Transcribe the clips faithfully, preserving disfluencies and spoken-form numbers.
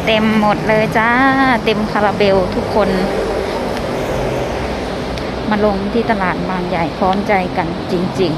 เต็มหมดเลยจ้าเต็มคาราเบลทุกคนมาลงที่ตลาดบางใหญ่พร้อมใจกันจริง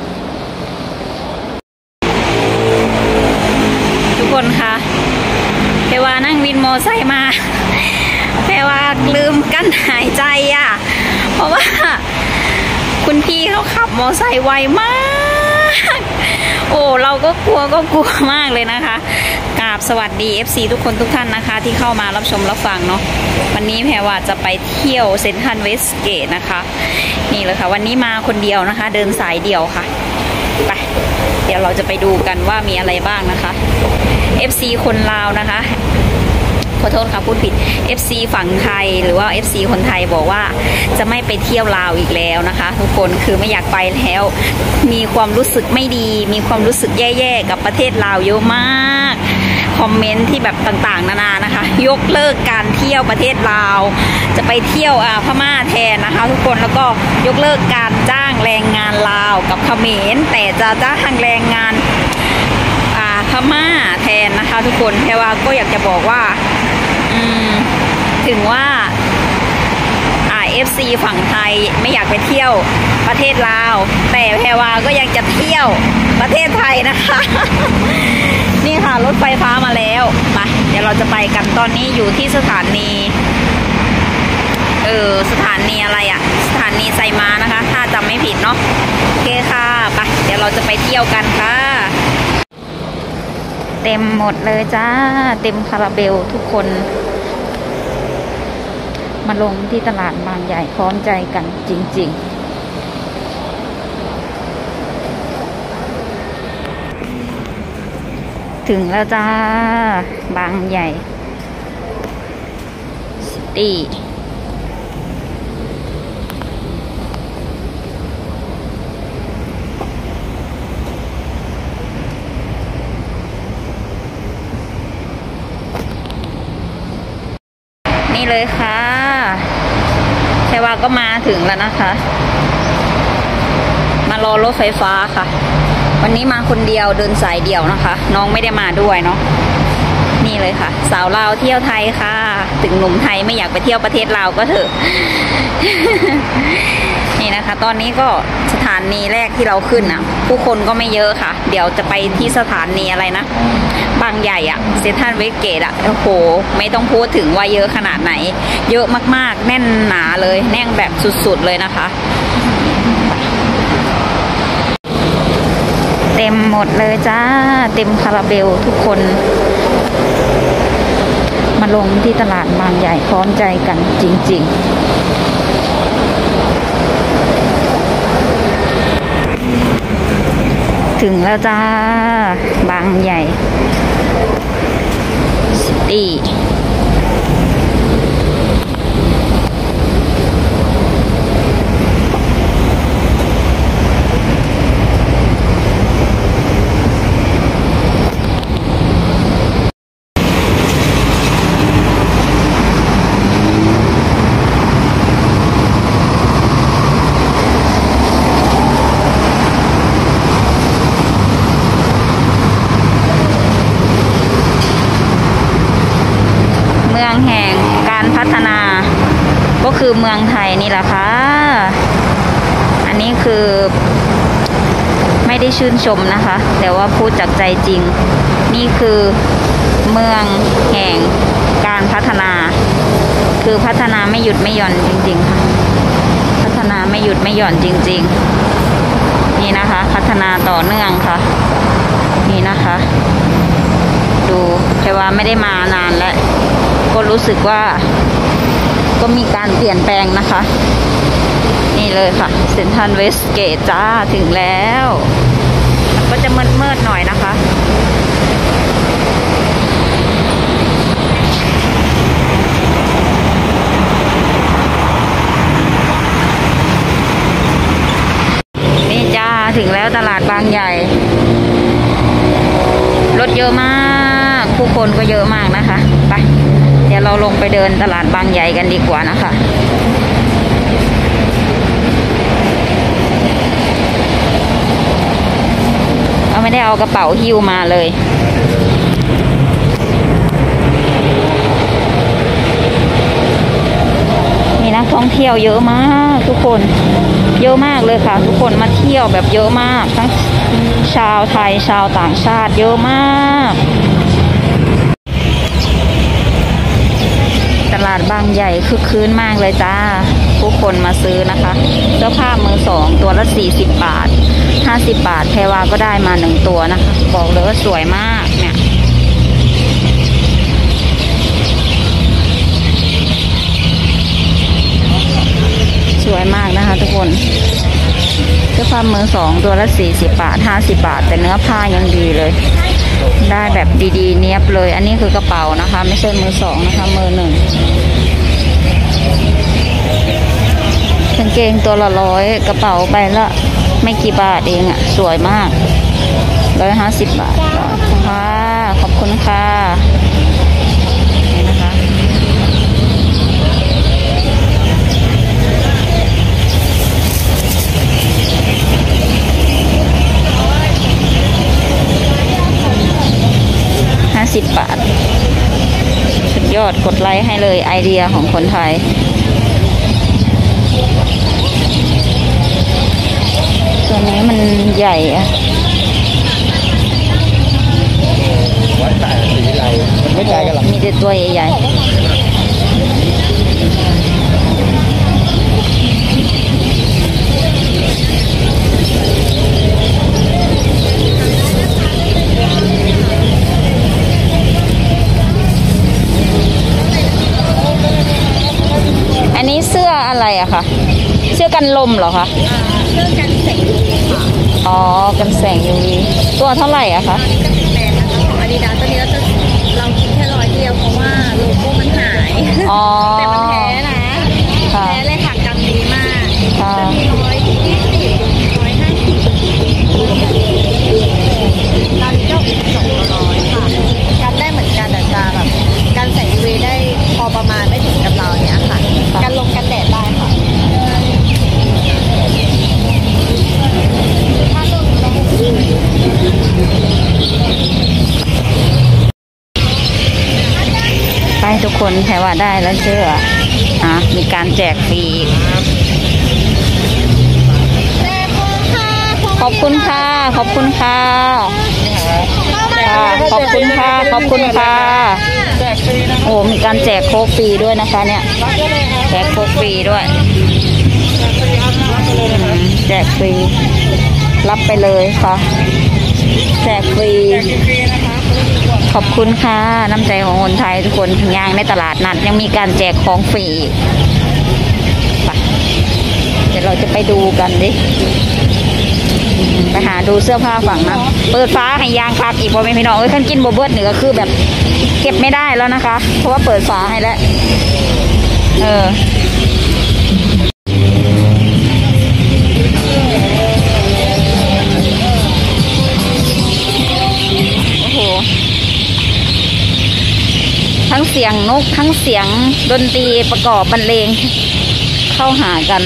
ๆทุกคนคะเพวานั่งวินมอไซค์มาเพวาลืมกั้นหายใจอ่ะเพราะว่าคุณพี่เขาขับมอไซค์ไวมากโอ้เราก็กลัวก็กลัวมากเลยนะคะกราบสวัสดี เอฟ ซี ทุกคนทุกท่านนะคะที่เข้ามารับชมรับฟังเนาะวันนี้แพรว่าจะไปเที่ยวเซ็นทรัลเวสเกตนะคะนี่เลยค่ะวันนี้มาคนเดียวนะคะเดินสายเดี่ยวค่ะไปเดี๋ยวเราจะไปดูกันว่ามีอะไรบ้างนะคะ เอฟ ซี คนลาวนะคะขอโทษค่ะพูดผิด เอฟ ซี ฝั่งไทยหรือว่า เอฟ ซี คนไทยบอกว่าจะไม่ไปเที่ยวลาวอีกแล้วนะคะทุกคนคือไม่อยากไปแล้วมีความรู้สึกไม่ดีมีความรู้สึกแย่ๆกับประเทศลาวเยอะมากคอมเมนต์ที่แบบต่างๆนานานะคะยกเลิกการเที่ยวประเทศลาวจะไปเที่ยวอ่าพม่าแทนนะคะทุกคนแล้วก็ยกเลิกการจ้างแรงงานลาวกับเขมรแต่จะจ้างแรงงานพม่าแทนนะคะทุกคนแพรว่าก็อยากจะบอกว่าอืมถึงว่าอ่า เอฟ ซี ฝั่งไทยไม่อยากไปเที่ยวประเทศลาวแต่แพรว่าก็ยังจะเที่ยวประเทศไทยนะคะ นี่ค่ะรถไฟฟ้ามาแล้วไปเดี๋ยวเราจะไปกันตอนนี้อยู่ที่สถานีเออสถานีอะไรอะสถานีไซม้านะคะถ้าจำไม่ผิดเนาะโอเคค่ะไปเดี๋ยวเราจะไปเที่ยวกันค่ะเต็มหมดเลยจ้าเต็มคาราเบลทุกคนมาลงที่ตลาดบางใหญ่พร้อมใจกันจริงๆถึงแล้วจ้าบางใหญ่ซิตี้นี่เลยค่ะแพรว่าก็มาถึงแล้วนะคะมารอรถไฟฟ้าค่ะวันนี้มาคนเดียวเดินสายเดี่ยวนะคะน้องไม่ได้มาด้วยเนาะนี่เลยค่ะสาวลาวเที่ยวไทยค่ะถึงหนุ่มไทยไม่อยากไปเที่ยวประเทศลาวก็เถอะ นี่นะคะตอนนี้ก็สถานีแรกที่เราขึ้นอ่ะผู้คนก็ไม่เยอะค่ะเดี๋ยวจะไปที่สถานีอะไรนะบางใหญ่อะเซ็นทรัลเวสเกตอะโอ้โหไม่ต้องพูดถึงว่าเยอะขนาดไหนเยอะมากๆแน่นหนาเลยแน่นแบบสุดๆเลยนะคะเต็มหมดเลยจ้าเต็มคาราเบลทุกคนมาลงที่ตลาดบางใหญ่พร้อมใจกันจริงๆถึงแล้วจ้าบางใหญ่ซิตี้เมืองแห่งการพัฒนาก็คือเมืองไทยนี่แหละค่ะอันนี้คือไม่ได้ชื่นชมนะคะแต่ว่าพูดจากใจจริงนี่คือเมืองแห่งการพัฒนาคือพัฒนาไม่หยุดไม่หย่อนจริงๆค่ะพัฒนาไม่หยุดไม่หย่อนจริงๆนี่นะคะพัฒนาต่อเนื่องค่ะนี่นะคะดูแค่ว่าไม่ได้มานานแล้วก็รู้สึกว่าก็มีการเปลี่ยนแปลงนะคะนี่เลยค่ะเซ็นทรัลเวสเกตจ้าถึงแล้วมันก็จะมืดๆหน่อยนะคะนี่จ้าถึงแล้วตลาดบางใหญ่รถเยอะมากผู้คนก็เยอะมากนะคะไปเดี๋ยวเราลงไปเดินตลาดบางใหญ่กันดีกว่านะคะเราไม่ได้เอากระเป๋าหิ้วมาเลยท่องเที่ยวเยอะมากทุกคนเยอะมากเลยค่ะทุกคนมาเที่ยวแบบเยอะมากทั้งชาวไทยชาวต่างชาติเยอะมากตลาดบางใหญ่คึกคืนมากเลยจ้าผู้คนมาซื้อนะคะเสื้อผ้ามือสองตัวละสี่สิบบาทห้าสิบบาทแพรวาก็ได้มาหนึ่งตัวนะคะบอกเลยว่าสวยมากเนี่ยสวยมากนะคะทุกคนเสื้อผ้ามือสองตัวละสี่สิบบาทห้าสิบบาทแต่เนื้อผ้ายังดีเลยได้แบบดีๆเนี้ยบเลยอันนี้คือกระเป๋านะคะไม่ใช่มือสองนะคะมือหนึ่งกางเกงตัวละร้อยกระเป๋าใบละไม่กี่บาทเองอ่ะสวยมากร้อยห้าสิบบาทค่ะขอบคุณค่ะนี่นะคะห้าสิบบาทสุดยอดกดไลค์ให้เลยไอเดียของคนไทยตัวนี้มันใหญ่อะวัดแต่สีอะไรมันไม่ไกลกันหรอกมีแต่ตัวใหญ่ๆอันนี้เสื้ออะไรอะคะเสื้อกันลมเหรอคะเสื้อกันแสง ยู วี ค่ะอ๋อกันแสง ยู วี ตัวเท่าไหร่อะคะอันนี้จะเป็นแบรนด์นะคะของอาดิดาสตัวนี้เราจะเราคิดแค่ร้อยเดียวเพราะว่าโลโก้มันหายแต่มันแท้นะแท้เลยค่ะกันดีมากจะมีร้อยยี่สิบร้อยห้าสิบตอนนี้ก็สองร้อยค่ะกันได้เหมือนกันแต่จะแบบกันแสง ยู วี ได้พอประมาณไม่ถึงกับเราเนี้ยค่ะกันลมกันแดดได้ค่ะไปทุกคนแค่ว่าได้แล้วเชื่ออ่ะมีการแจกฟรีขอบคุณค่ะขอบคุณค่ะขอบคุณค่ะขอบคุณค่ะโอ้มีการแจกโค้กฟรีด้วยนะคะเนี่ยแจกโค้กฟรีด้วยแจกฟรีรับไปเลยค่ะแจกฟรีขอบคุณค่ะน้ำใจของคนไทยทุกคนย่างในตลาดนัดยังมีการแจกของฟรีไปเดี๋ยวเราจะไปดูกันดิไปหาดูเสื้อผ้าฝั่งนั้นเปิดฟ้าให้ยางคักอีกพอไม่พี่น้องเอ้ยขั้นกินโบเบิร์ตนี่ก็คือแบบเก็บไม่ได้แล้วนะคะเพราะว่าเปิดฟ้าให้แล้วเออทั้งเสียงนกทั้งเสียงดนตรีประกอบบรรเลงเข้าหากัน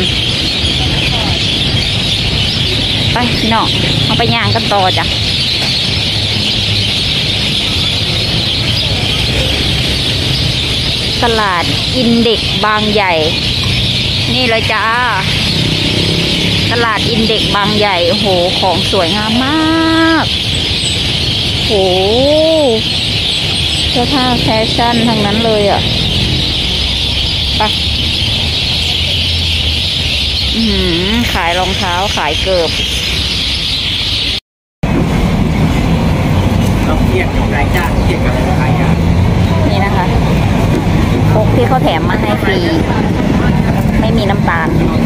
ไปพี่น้องเอาไปย่างกันต่อจ้ะตลาดอินเด็กบางใหญ่นี่เลยจ้าตลาดอินเด็กบางใหญ่โอ้โหของสวยงามมากโอ้เสื้อผ้าแฟชั่นทั้งนั้นเลยอ่ะไปอืมขายรองเท้าขายเกิบเราเทียบกับนายจ้างเทียบกับขายยานี่นะคะพกที่เขาแถมมาให้ฟรีไม่มีน้ำตาล